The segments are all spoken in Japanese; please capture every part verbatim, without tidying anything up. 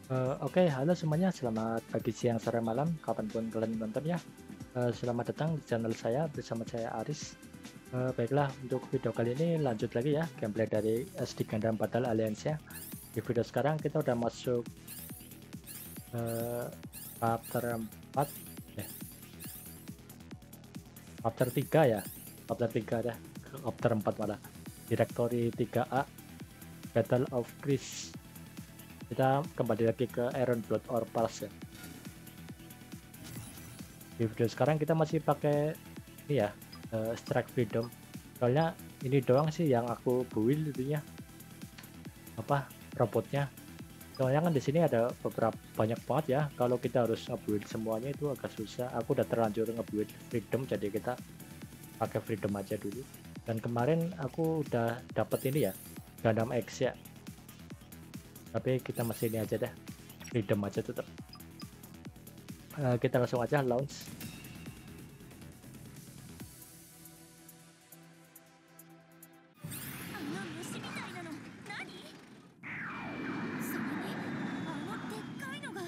Eh, Oke, halo semuanya, selamat pagi, siang, sore, malam, kapanpun kalian nonton ya. Eh, selamat datang di channel saya, bersama saya Aris. Eh, baiklah, untuk video kali ini lanjut lagi ya, gameplay dari S D Gundam Battle Alliance ya. Di video sekarang kita udah masuk eh, chapter empat, eh, chapter tiga ya, chapter tiga ya, chapter empat malah. Directory tiga A, Battle of Greece. Kita kembali lagi ke Iron Blood or Pulse ya. Di video sekarang kita masih pakai ini ya, uh, Strike Freedom. Soalnya ini doang sih yang aku build itunya, apa robotnya. Soalnya kan di sini ada beberapa banyak banget ya. Kalau kita harus nge-build semuanya itu agak susah. Aku udah terlanjur nge-build Freedom, jadi kita pakai Freedom aja dulu. Dan kemarin aku udah dapet ini ya, Gundam X ya. Tapi kita masih ini aja deh, Freedom aja tetap. Uh, kita langsung aja launch. あの虫みたいなの何？それにあのでっかいのが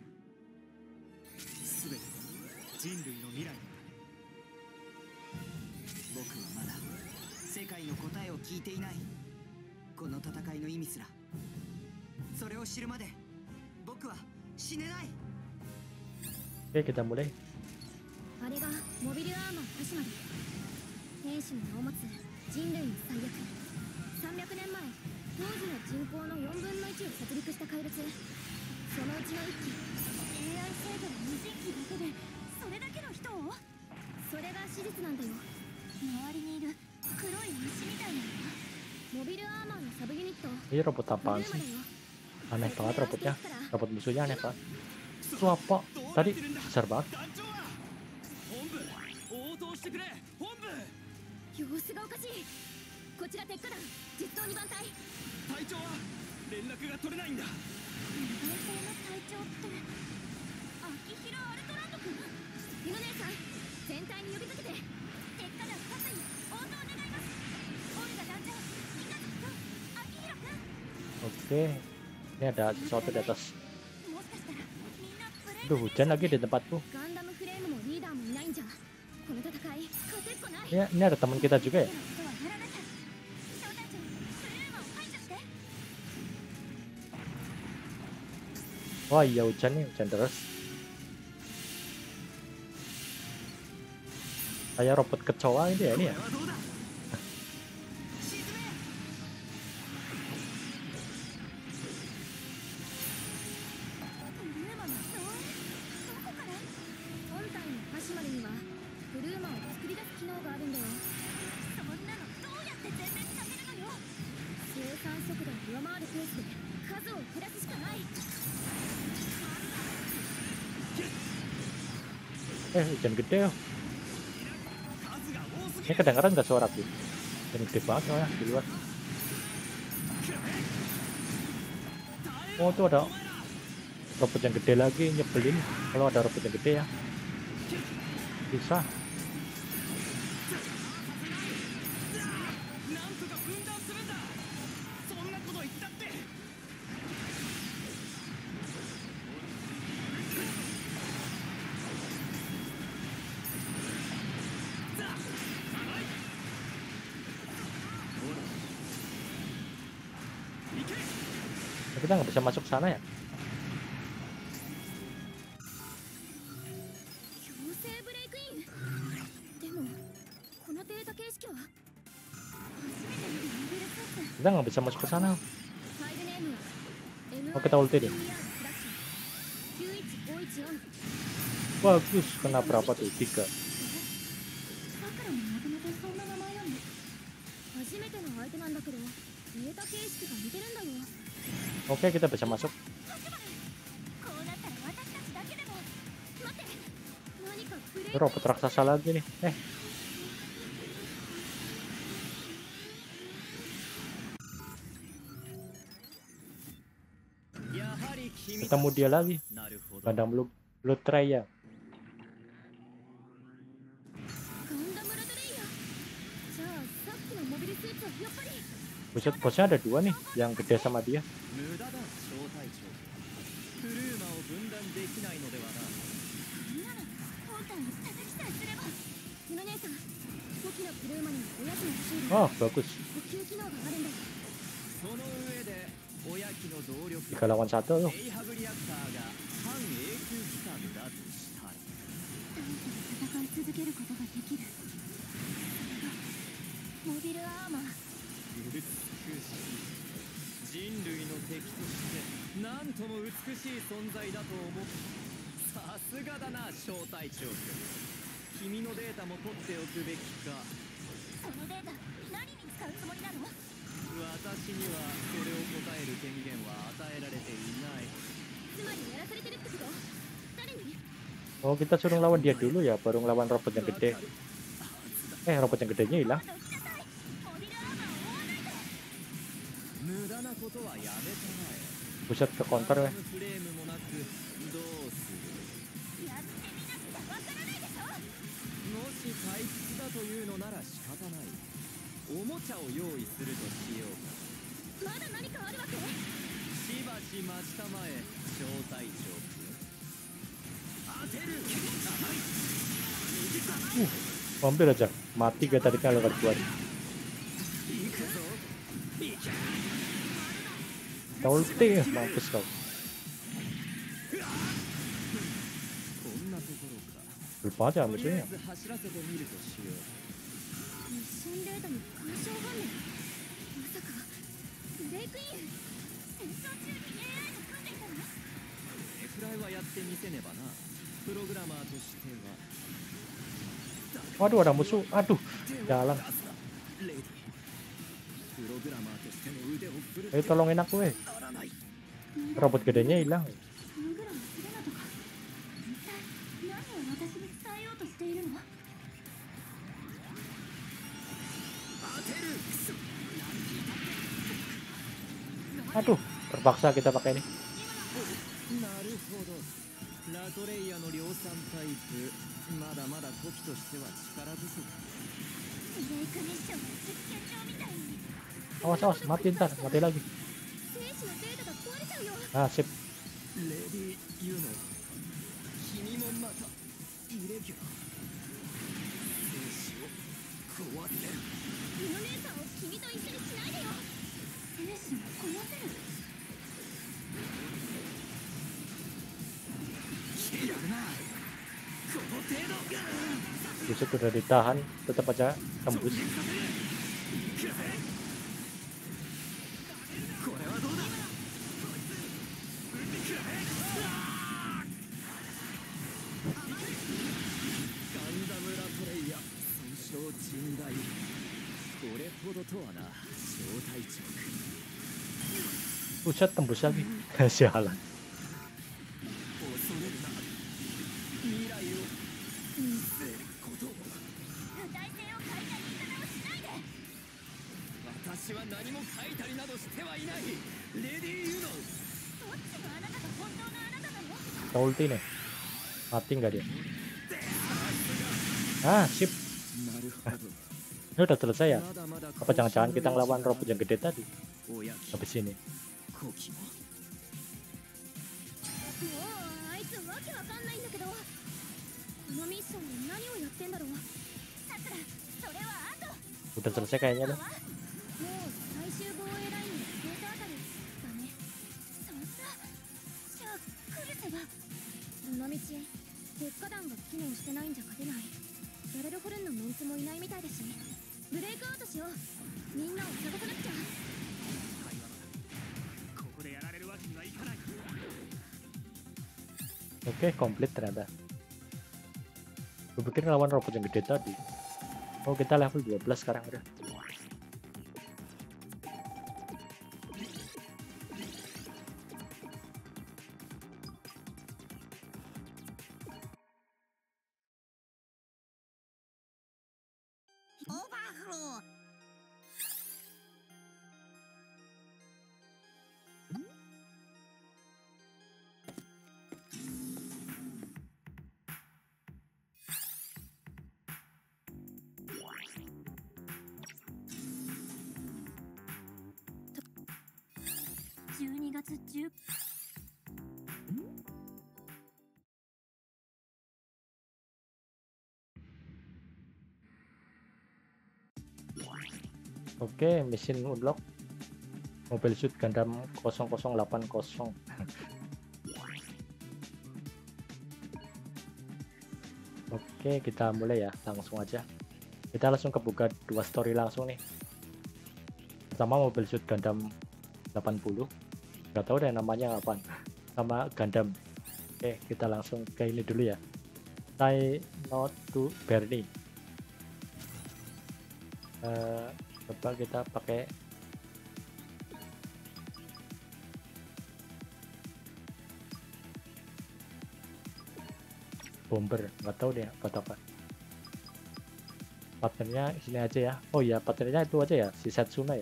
すべて人類の未来だ。僕はまだ世界の答えを聞いていない。この戦いの意味すら、それを知るまで僕は死ねない。 Oke, kita mulai. あれがモビルアーマー鹿島で天使の名を持つ人類の最悪。さんびゃくねんまえ当時の人口のよんぶんのいちを殺戮した怪物。そのうちのいっき エーアイ 制御の無人機だけでそれだけの人を。それが史実なんだよ。周りにいる黒い虫みたいなのはモビルアーマーのサブユニット Ini robot ブル apaan ーマ sih? だよ。 Aneh banget robotnya. Robot musuhnya aneh banget. Itu apa? Tadi besar banget. 本部応答してくれ。本部。 様子がおかしい。こちら鉄火団実動に番隊。 隊長は連絡が取れないんだ。 男性の隊長って秋広アルトランド君。ユノ姉さん全体に呼びかけて。鉄火団各に応答願います。オルガ団長、稲月君、秋広君。 Oke, ini ada sesuatu di atas. もしかしたらみんなブレイ Aduh, hujan lagi di tempatku. ガンダムフレームもリーダーもいないんじゃこの戦い勝てっこない。 Ya, ini ada teman kita juga ya. ことはやらなきゃ。小隊長、ブルーマを排除して。 Wah iya, hujan nih, hujan deras. Kayak robot kecoa ini ya, ini ya. これはどうだ。沈め。 ブルーマの人どこから？本体の鹿島にはブルーマを作り出す機能があるんだよ。そんなのどうやって全滅させるのよ。生産速度を上回るペースで数を減らすしかない。 Eh, hujan gede ya. 数が多すぎ Ini る。 kedengaran nggak suara aku? Hujan gede banget soalnya di luar. Oh, itu ada robot yang gede lagi, nyebelin kalau ada robot yang gede ya. Bisa. なんとか分断するんだ。そんなこと言ったって。 Kita nggak bisa masuk sana ya. 強制ブレイクイン。でもこのデータ形式は初めて見るモビルスーツ。 Kita nggak bisa masuk ke sana. ファイルネームは Oh, kita ulti deh. きゅういちごいちよん。 Bagus, kena berapa tuh? Tiga. さくらももともとそんな名前よね。初めての相手なんだけどデータ形式が似てるんだよ。 Oke, kita bisa masuk. こうなったら私たちだけでも。待って、何かブレイ Ini ク。 robot raksasa lagi nih. Eh, やはり君たち。 ketemu dia lagi. なるほど。 Gundam Blue Blood Raya. ガンダムラドレイヤー。じゃあさっきのモビルスーツはやっぱり。 Buset, bosnya ada dua nih, yang gede sama dia. 無駄だ小隊長。 プルーマを分断できないのではな。 そんなの本体を叩きさえすれば。ユノ姉さん、初期のプルーマにはおやつのシール Oh bagus. 補給機能があるんだよ。 その上でおやきの動力 Tiga lawan satu tuh. エイハブリアクターが半永久期間だとしたら、 短期で戦い続けることができる。モビルアーマー。 美しい。人類の敵としてなんとも美しい存在だと思う。さすがだな小隊長君。君のデータも取っておくべきか。 そのデータ何に使うつもりなの？ 私にはそれを答える権限は与えられていない。 つまりやらされてるってこと？誰に？ Oh kita suruh lawan dia dulu ya, baru ngelawan robot yang gede. Eh robot yang gedenya hilang. 無駄なことはやめたまえ。 Buset ke counter weh. フレームもなくどうする？ やってみなくちゃわからないでしょ。 もし退屈だというのなら仕方ない。おもちゃを用意するとしようか。 まだ何かあるわけ？ しばし待ちたまえ小隊長君。当てる。 Uh, hampir aja mati kayak tadi kalau keluar. 行くぞ。 Ulti mampus kau. こんなところか。 Lupa aja とりあえ musuhnya. ず走らせてみるとしよう。 ミッションデータの干渉画面。まさかブレイクイン。戦争中に エーアイ と組んでいたの？ エフライはやってみせねばな。プログラマーとしては。 Waduh ada musuh. Aduh jalan. レディ。プログラマーとしての腕を振る Ayo tolongin aku weh. ならない。 Robot gedenya hilang. プログラムするのとか。一体何を私に伝えようとしているの？ 当てる。 Aduh terpaksa kita pakai ini. なるほど。ラトレイヤの量産タイプ。まだまだ時としては力不足。 ブレイクミッションの実験場みたいに。 Awas awas mati ntar mati lagi. 兵士のデータが壊れちゃうよ。 Ah sip. レディ・ユノ。君もまたイレギュラー。兵士を壊せる。 ユノ姉さんを君と一緒にしないでよ。兵士を壊せる。 やるな。この程度。 Buset udah ditahan tetap aja tembus. これはどうだ。ガンダムラトレイヤ損傷甚大。これほどとはな小隊長。 Buset tembus lagi. Sialan. 恐れるな。未来を見せることを。 具体性を変えた言い方をしないで。 私は何も書いたりなどしてはいない。レディー・ユノ。 どっちがあなたが本当のあなたなの？ Kita ulti nih. Mati nggak dia? Ah sip. なるほど。 Ini udah selesai ya? まだまだ Apa jangan-jangan kita ngelawan robot yang gede tadi? おやき Habis ini. 後期も。 もうあいつわけわかんないんだけど。このミッションで何をやってんだろう。さくら、それはあと。 Udah selesai kayaknya dah. もう最終防衛ラインに越えたあたりだね。そんな。じゃあクルセが。この道鉄火弾が機能してないんじゃ勝てない。やれるホルンのメンツもいないみたいだし、ブレイクアウトしよう。みんなを探さなくちゃ。 ここでやられるわけにはいかない。 Oke komplit ternyata. Gue pikir ngelawan robot yang gede tadi. Oh kita level dua belas sekarang udah. Overflow. じゅうにがつじゅう。 Oke, mission unlock Mobile Suit Gundam nol nol delapan nol. Oke, kita mulai ya, langsung aja. Kita langsung kebuka dua story langsung nih. Pertama Mobile Suit Gundam delapan puluh. Gak tahu deh namanya apaan. Sama Gundam. Oke, kita langsung ke ini dulu ya. Try not to Bernie. Uh, coba kita pakai bomber, nggak tahu deh buat apa. Partnernya sini aja ya. Oh ya, partnernya itu aja ya, si Setsuna ya.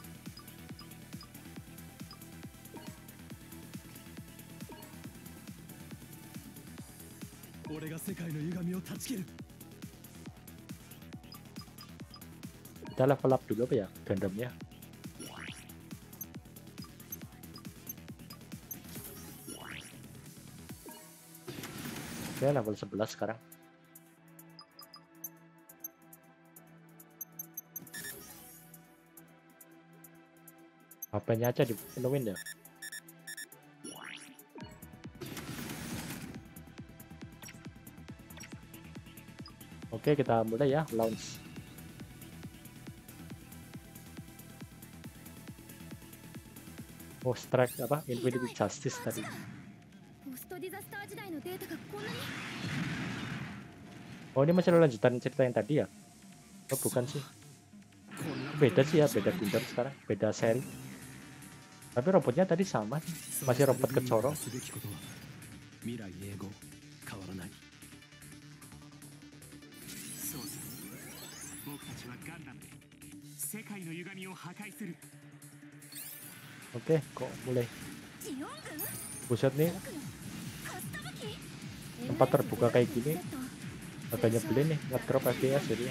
Kita level up dulu apa ya Gundamnya. Oke, level sebelas sekarang. H P-nya aja dipenuhin ya. Oke, kita mulai ya, launch. Oh, strike apa? Infinity Justice tadi. Oh, ini masih lanjutan cerita yang tadi ya? Oh, bukan sih. Beda sih ya, beda Gundam sekarang, beda seri. Tapi robotnya tadi sama sih, masih robot kecorong. Oke, kok mulai. Buset nih, tempat terbuka kayak gini agak nyebelin nih, ngedrop F P S jadi ya.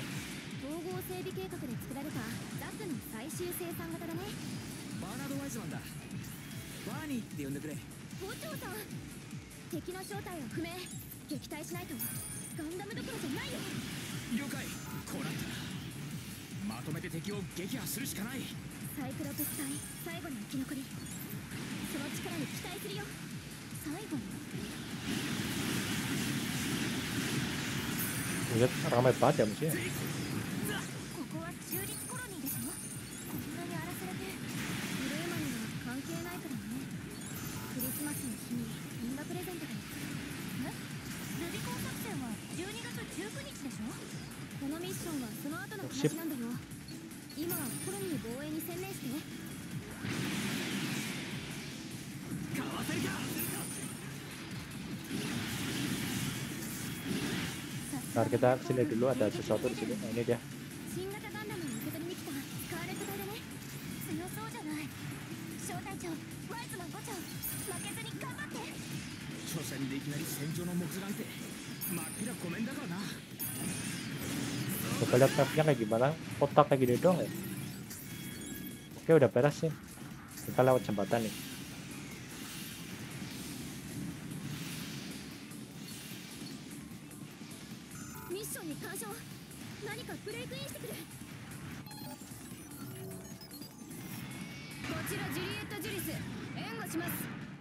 バーナード・ワイズマンだ。バーニーって呼んでくれ。 校長さん、敵の正体を不明。撃退しないとガンダムどころじゃないよ。 了解。こうなったらまとめて敵を撃破するしかない。 サイクロプス隊最後の生き残り、その力に期待するよ。最後に Lihat ramai banget ya musuhnya. ここは中立コロニーでしょ。こんなに荒らされてブルーマには関係ないからね。クリスマスの日にみんなプレゼントがえルビコン作戦はじゅうにがつじゅうくにちでしょ。このミッションはその後の話なんだよ。今はコロニー防衛に専念して。 かわせるか。 Ntar kita sini dulu, ada sesuatu di sini. Nah, ini dia. 新型ガンダムを受け取りに来たスカーレット隊だね。強そうじゃない。小隊長、ワイズマンご長、負けずに頑張って。 初戦でいきなり戦場の目図なんて真っ平ごめんだからな。 Coba lihat mapnya kayak gimana, kotak kayak gini dong ya. Oke, udah beres sih. Kita lewat jembatan nih. ミッションに干渉。何かブレイクインしてくれ。こちらジュリエット・ジュリス、援護します。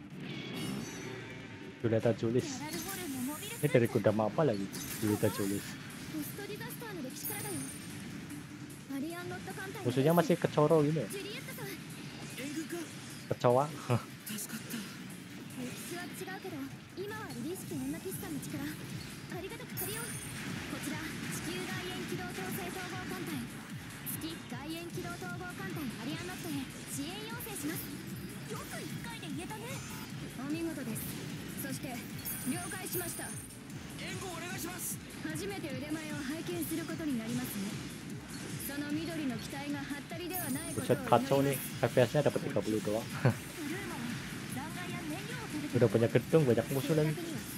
Julieta Julis. Ini dari Gundam apa lagi? Julieta Julis. ポストディザスターの歴史からだよ。アリアンロット艦隊。 Musuhnya masih kecoro gini ya. ジュリエットさん。 Kecoa. 歴史は違うけど、今はリリースケ・エンナキスさんの力ありがたく借りよう。こちら地球外縁機動統制統合艦隊、月外縁機動統合艦隊アリアンロットへ支援要請します。よく一回で言えたね。お見事です。そして了解しました。 援護お願いします。 初めて腕前を拝見することになりますね。その緑の機体がハッタリではないことを Buset, kacau nih. F P S-nya dapat tiga puluh doang. Udah banyak gedung, banyak musuh lagi.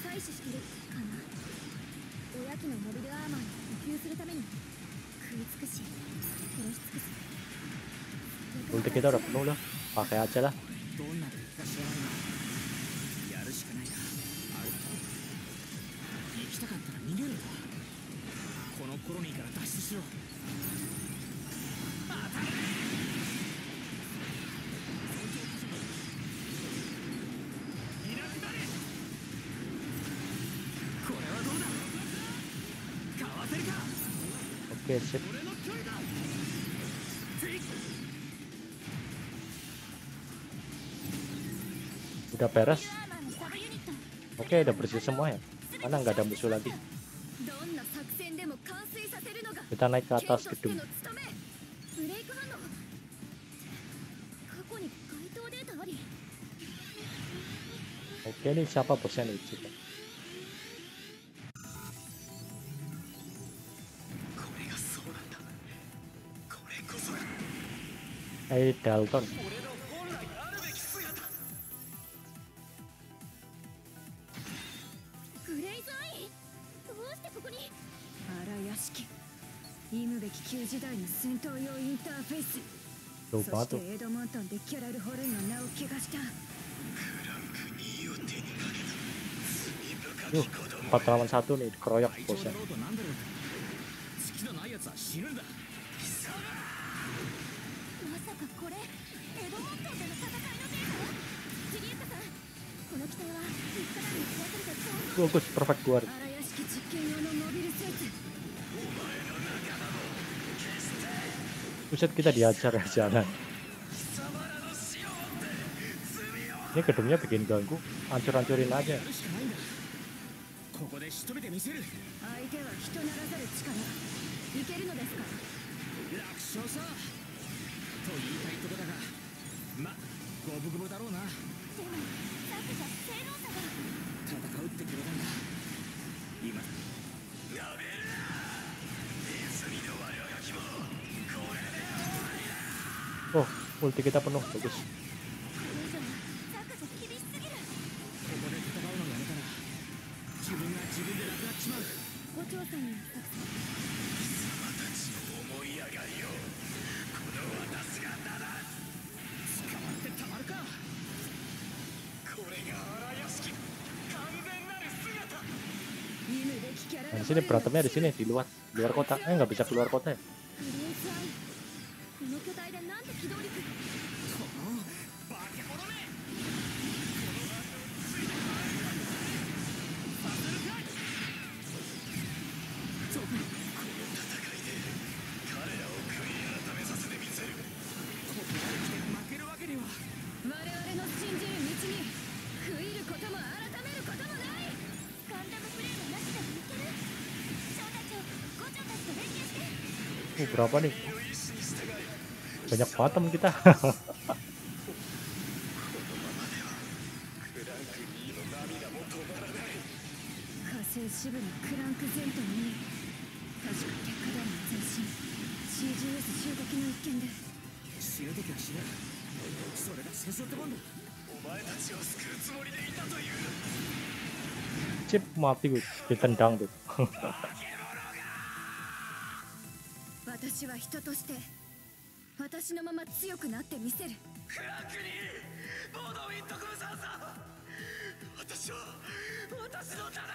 Ulti kita udah penuh lah, pakai aja lah. どんな敵か知らないがやるしかないな。アウト。行きたかったら逃げるんだ。このコロニーから脱出しろ。当たれ。 Oke, sip. 俺の距離だ。 Udah beres. アーマーのサブユニット Oke, udah bersih semua ya. Karena nggak ada musuh lagi. どんな作戦でも完遂させるのが Kita naik ke 剣と atas して gedung. の務め。ブレイク反応過去に該当データあり。 Oke, ini siapa bosnya nih? Coba. これがそうなんだ。これこそが Eh, Dalton. 俺の本来あるべき姿。 グレイズアイどうしてここに。 荒屋敷忌むべき旧時代の戦闘用インターフェース。 Tuh そ banget し tuh. てエドモントンでキャラル・ホルンの名を汚した Yuh, empat lawan satu nih, dikeroyok 隊長 bosnya. だろうとなんだろうと月のないやつは死ぬんだ。 まさかこれエドモントンでの戦いのデータ。ジュリエッタさんこの機体はビッグダムに壊された超 Bagus, perfect guard. 荒屋敷実験用のモビルスーツ。 Buset, kita diajar ya jalan. Ini gedungnya bikin ganggu, hancur-hancurin aja. やるしかないんだ。ここで仕留めてみせる。 相手は人ならざる力。いけるのですか。 楽勝さと言いたいとこだが、ま五分五分だろうな。 でもさっきが正論者が。 戦うってくれたんだ。今だ。 Oh, ulti kita penuh, bagus. これ以上はザクじゃ厳しすぎる。 ここで戦うのやめたら自分が自分でなくなっちまう。 ご調査に作戦。 捕まってたまるか。これが荒屋敷完全なる姿。 忌むべきキャラ Nah, ル di sini berantemnya di sini di luar, di luar kota. Eh, nggak bisa keluar kota ya? グレイズアイこの巨体でなんて機動力。 この化け物め。させるかい。そうか。この戦いで彼らを悔い改めさせてみせる。ここまで来て負けるわけには。 我々の信じる道に悔いることも改めることもない。 ガンダムプレイのなしでもいける。小隊長五長たちと連携して。 Uh, berapa nih? Banyak banget temen kita. 火星支部のクランクゼントに確か鉄火団の前進 シージーエス 襲撃の一件で死ぬ時は死ぬ。それが戦争ってもんだ。お前たちを救うつもりでいたという。 Chip mati gue, ditendang tuh. 私は人として私のまま強くなってみせる。 クランクにボードウィントクルさんさん。私は私の正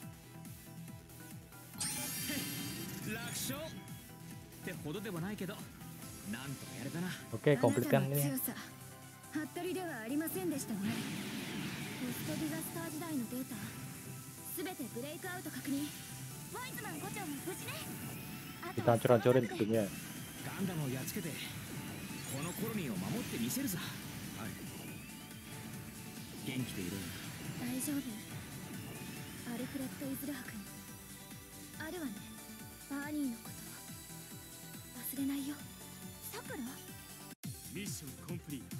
し楽勝ってほどでもないけど、なんとかやれたな。 Oke, あなた komplitkan の ini. 強さハッタリではありませんでしたね。 ポストディザスター時代のデータすべてブレイクアウト確認。ワイズマン五長も無事ね。あと Kita は hancur-hancurin gedungnya. ガンダムをやっつけてこのコロニーを守ってみせるさ。はい。元気でいろよ。 大丈夫。アルフレッド・イズルハ君あるわね。バーニーのこと忘れないよ。さくらミッションコンプリート。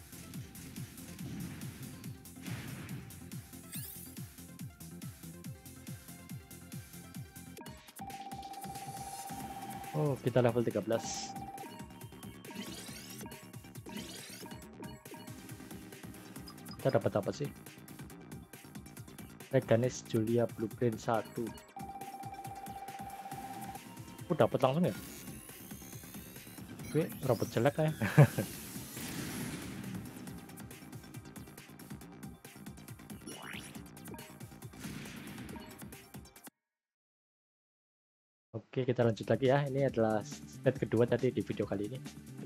Oh, kita level tiga belas. Kita dapat apa sih? Reganis Julia Blueprint satu. Oh, dapat langsung ya? Gue robot jelek kayak. Oke, kita lanjut lagi ya. Ini adalah set kedua tadi di video kali ini.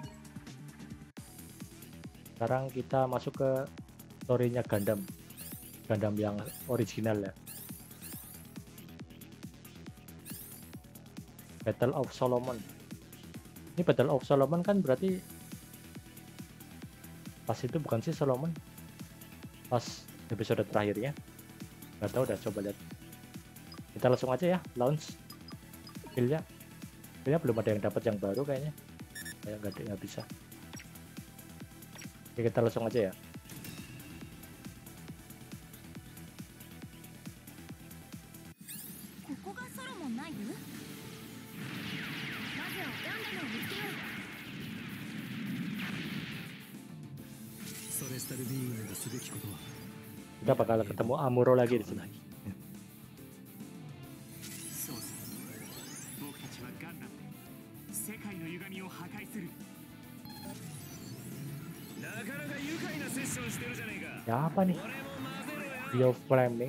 Sekarang kita masuk ke story-nya Gundam. Gundam yang original ya. Battle of Solomon. Ini Battle of Solomon kan berarti pas itu bukan sih Solomon? Pas episode terakhirnya. Nggak tahu, udah coba lihat. Kita langsung aja ya launch skillnya. Skillnya belum ada yang dapat yang baru kayaknya. Kayak nggak ada, nggak bisa. Oke, kita langsung aja ya. Kita bakal ketemu Amuro lagi di sini. そうだ、僕たちはガンダム、世界の歪みを破壊する。なかなか愉快なセッションしてるじゃねえか。 Ya apa nih? 俺も混ぜろよ。 Rio Flaming.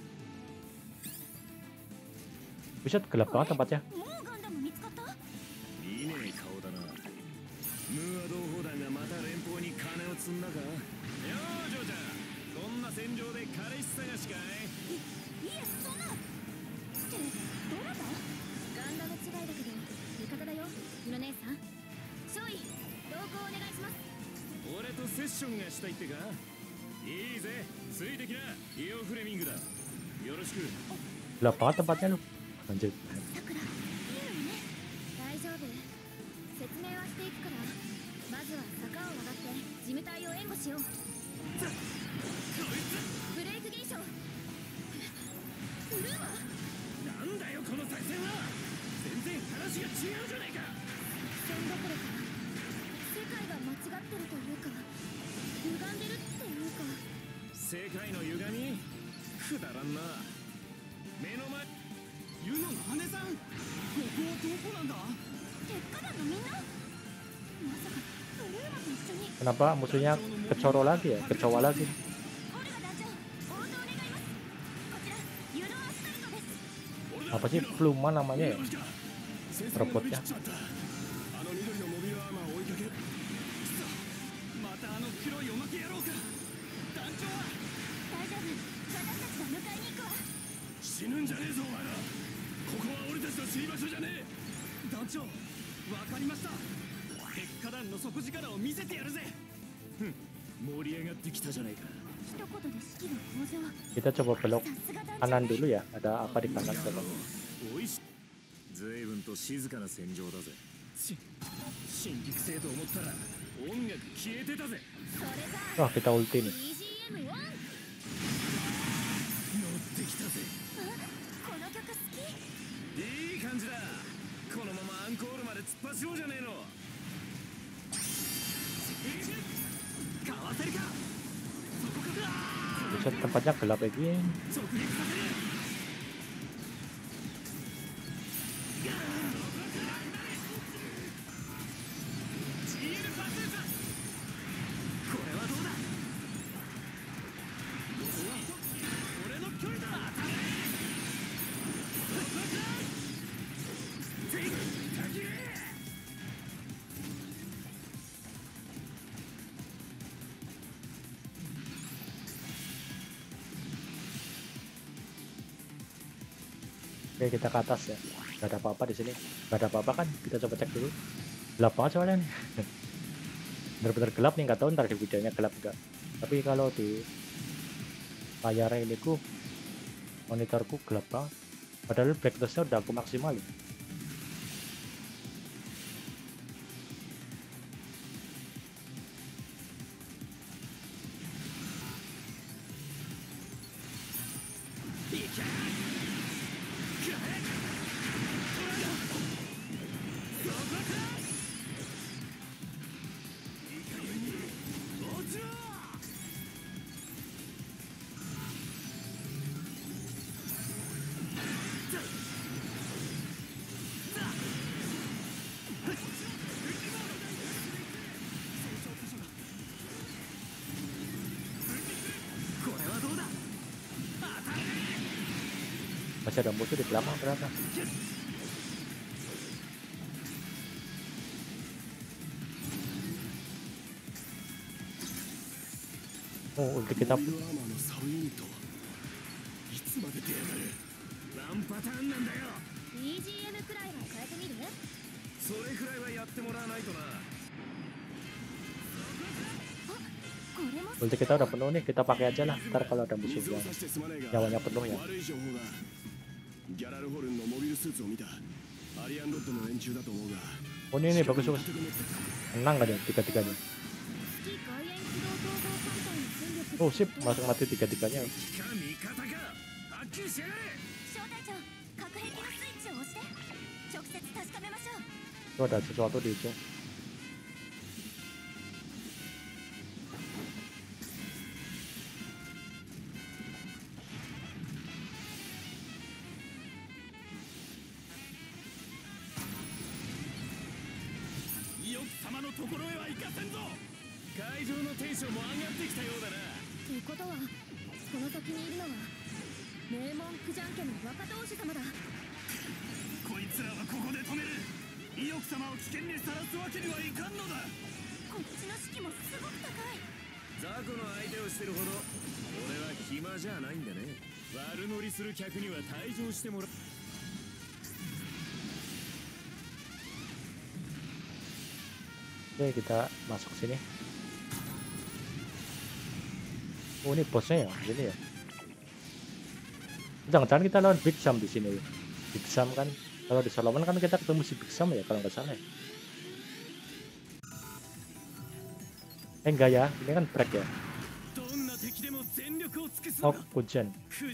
Buset, gelap banget tempatnya. もうガンダム見つかった？ いいねえ顔だな。ムーア同胞団がまた連邦に金を積んだか。よージョーちゃん、そんな戦場で彼氏探しかい。 いいえ、そんなってどなた？ガンダム違いだけど味方だよ、ユノ姉さん。少尉、同行お願いします。 俺とセッションがしたいってか。いいぜ、ついてきな、イオ・フレミングだ。よろしく。 Gelap banget tempatnya lu. Lanjut. さくら、いいのね。大丈夫。説明はしていくから、まずは坂を上がって事務隊を援護しよう。ブレイク現象。ブルーはなんだよこの作戦は。全然話が違うじゃないか。 戦どころか世界が間違ってるというか歪んでるっていうか。 世界の歪み、くだらんな。目の前、ユノの姉さん、ここはどこなんだ。 鉄火団のみんな、まさかブルーマと一緒に。 Kenapa musuhnya kecoro lagi ya? Kecoa lagi. オルガ団長、応答願います。こちらユノアスカルトです。 Apa sih Pluma namanya ya? Robotnya. あの緑のモビルアーマーを追いかける。またあの黒いおまけ野郎か。団長は大丈夫、私たちが迎えに行くわ。 死ぬんじゃねえぞお前ら。ここは俺たちの死に場所じゃねえ。団長、わかりました。鉄火団の底力を見せてやるぜ。ふん、盛り上がってきたじゃないか。 一言で士気が向上。 Kita coba belok さすが団長。 kanan dulu ya. Ada apa di kanan coba? おいし随分と静かな戦場だぜ。し新規性と思ったら音楽消えてたぜ。 それじゃあ Wah, kita ulti nih. ビージーエムワン。 乗ってきたぜ。 この曲好き。 いい感じだ。このままアンコールまで突っ走ろうじゃねえの。かわせるか。そこか。 Buset, tempatnya gelap kayak gini. 直撃させる。これはどうだ。俺の距離だ。 Oke, kita ke atas ya. Gak ada apa-apa di sini. Gak ada apa-apa kan? Kita coba cek dulu. Gelap banget soalnya nih. Bener-bener gelap nih. Nggak tahu ntar di videonya gelap nggak. Tapi kalau di layar ini ku monitorku gelap banget. Padahal brightness-nya udah aku maksimal. Masih ada musuh di belakang ternyata. Oh, ulti kita アーマーのサブユニットいつまで出やがる。ワンパターンなんだよ。 ビージーエム くらいは変えてみる？ それくらいはやってもらわないとな。 これも Ulti kita udah penuh nih, kita pakai aja lah. Ntar kalau ada musuh 水を yang 差してすまねえが nyawanya penuh ya. 悪い情報が。ギャラルホルンのモビルスーツを見た。アリアンロッドの連中だと思うが。 Oh ini nih bagus bagus. Menang gak dia tiga-tiganya? 月外縁機動統合艦隊の戦力 Oh sip, langsung mati tiga-tiganya. 敵か味方かはっきりしやがれ。 小隊長核兵器のスイッチを押して直接確かめましょう Itu ada sesuatu di ujung. 伊予様のところへは行かせんぞ。会場のテンションも上がってきたようだな。 ってことはこの先にいるのは名門九ジャン家の若当主様だこいつらはここで止める。伊予様を危険にさらすわけにはいかんのだ。 こっちの士気もすごく高い雑魚の相手をしてるほど俺は暇じゃないんだね。悪乗りする客には退場してもらう。 Oke, kita masuk sini. Oh ini bosnya ya, ini ya. Jangan-jangan kita lawan Big Sam di sini. Big Sam kan, kalau di Solomon kan kita ketemu si Big Sam ya, kalau nggak salah. Ya. Eh enggak ya, ini kan break ya. Oh, hujan.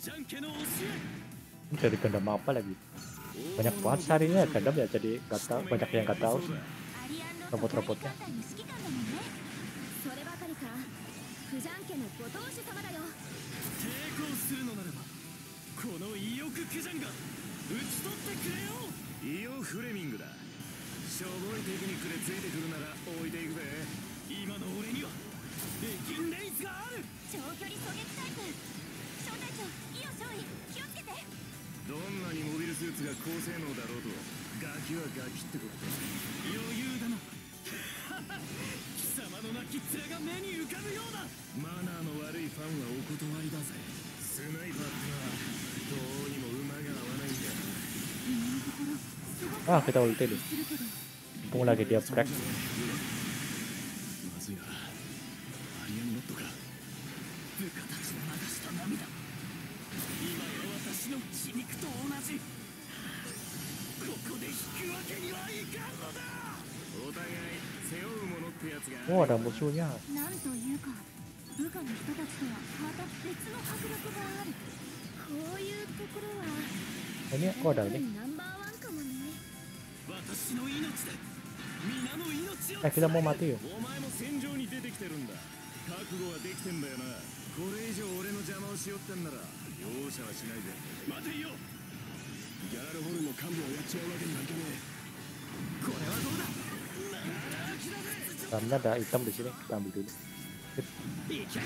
Ini dari Gundam apa lagi? Banyak banget seharinya Gundam ya, jadi nggak tahu, banyak yang nggak tahu sih. アリアンロッド robot-robotnya. 艦隊の指揮官だもんねそればかりか九ジャン家のご当主様だよ抵抗するのならばこの伊予クジャンが討ち取ってくれよ。伊予フレミングだ。しょぼいテクニックでついてくるなら置いていくぜ。今の俺にはレキンレイスがある。 長距離狙撃タイプ小隊長伊予少尉気をつけてどんなにモビルスーツが高性能だろうとガキはガキってことだ。余裕だな。貴様の泣き面が目に浮かぶようだ。マナーの悪いファンはお断りだぜ。スナイパーってのはどうにも馬が合わないんだ。 Ah, kita ulti deh. Mumpung lagi dia break. まずいな。アリアンロッドか。部下たちの流した涙。今や私の血肉と同じ。ここで引くわけにはいかんのだ。お互い背負うものってやつが。 Oh ada musuhnya. なんというか部下の人たちとはまた別の迫力があるこういうところは Ini kok ada ini? ナンバーワンかもね私の命だ。皆の命を。 Eh kita mau mati yuk. お前も戦場に出てきてるんだ。覚悟はできてんだよな。これ以上俺の邪魔をしよってんなら容赦はしないぜ。待てよ。ギャラルホルンの幹部をやっちまうわけにはいかねえ。これはどうだ。 Dalamnya ada item di sini, kita ambil dulu. Sip. いけ。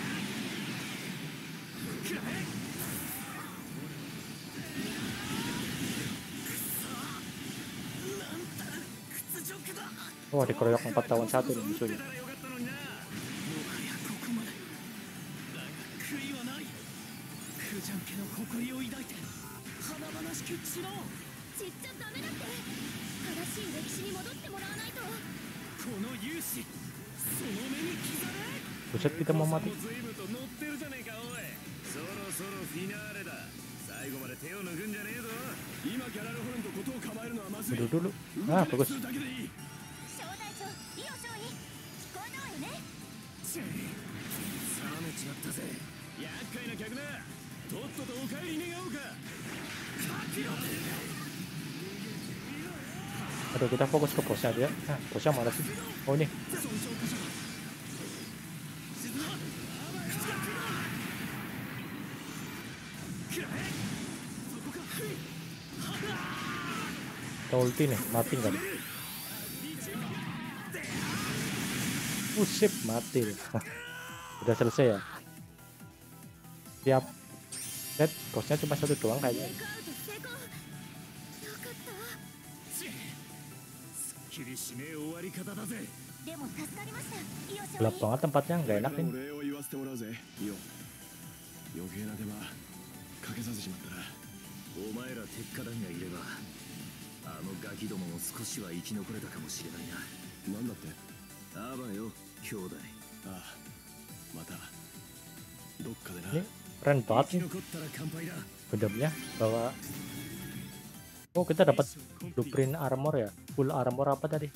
くらえ。 Oh dikeroyok empat lawan satu nih musuhnya. ちっちゃダメだって正しい歴史に戻ってもらわないと Buset kita mau mati. Dulu dulu. Ah bagus. 小隊長伊予少尉聞こえたわよね冷めちまったぜ。厄介な客だ。とっととお帰り願おうか。 Aduh kita fokus ke bosnya aja. Nah bosnya mana sih? Oh ini. Kita ulti nih, mati nggak nih? Uh, sip, mati nih. Udah selesai ya? Siap. Lihat, bosnya cuma satu doang kayaknya. 厳しめ終わり方だぜ。 でも助かりました伊予少 Gelap 尉 banget tempatnya, nggak enak nih. 礼を言わせてもらうぜ。いいよ。余計な手間かけさせちまったな。お前ら鉄火団がいればあのガキどもも少しは生き残れたかもしれないな。なんだって？アーバンよ、兄弟。ああ、またどっかでな。 Ini keren banget 生き nih 残ったら乾杯だ。 bedamnya bahwa oh kita dapat blueprint armor ya, full armor apa tadi?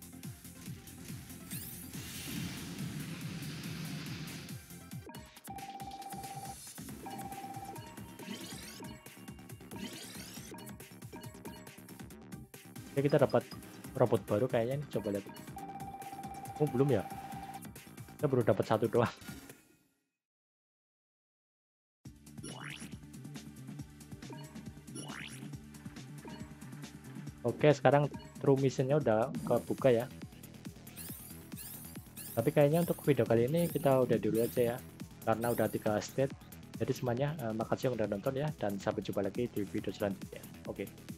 Oke, kita dapat robot baru kayaknya nih, coba lihat. Oh belum ya, kita baru dapat satu doang. Oke, sekarang true missionnya udah kebuka ya. Tapi kayaknya untuk video kali ini kita udah dulu aja ya, karena udah tiga state. Jadi semuanya eh, makasih yang udah nonton ya, dan sampai jumpa lagi di video selanjutnya. Oke.